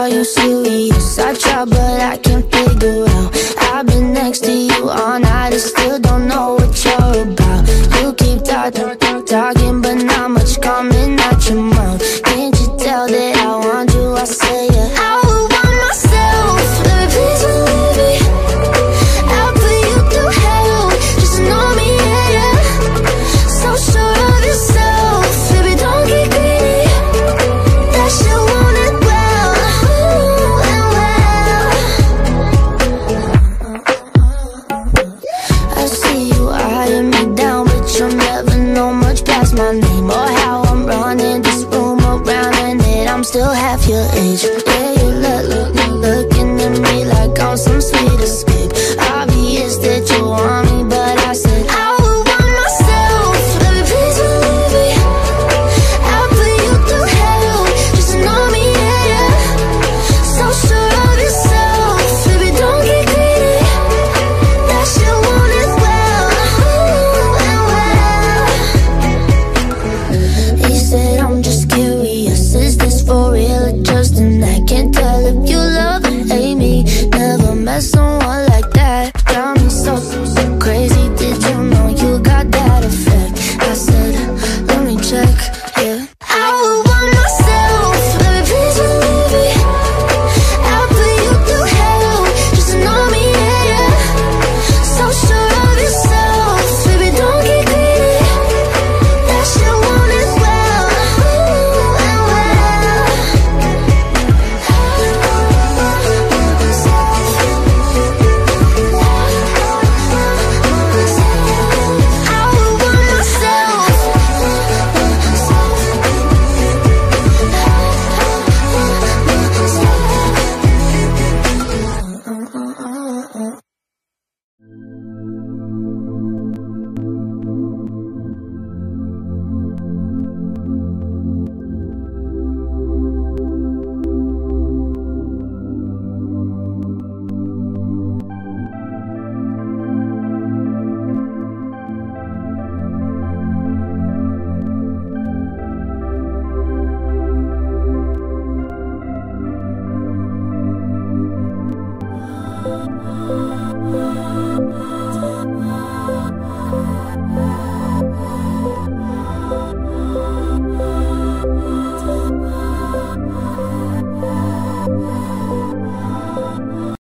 you serious? I try but I can't figure out. I've been next to you all night and still don't know what you're about. You keep talking but not much coming out your mouth. Can't you tell that I want you? I say yeah. I would want myself, baby, please believe me. I'll put you through hell, just know me, yeah, yeah. So sure of yourself, baby, don't get greedy. That you want it well, ooh, and well. I see you eyeing me down, but you'll never know much past my name or how I'm running this room around, and that I'm still half your age.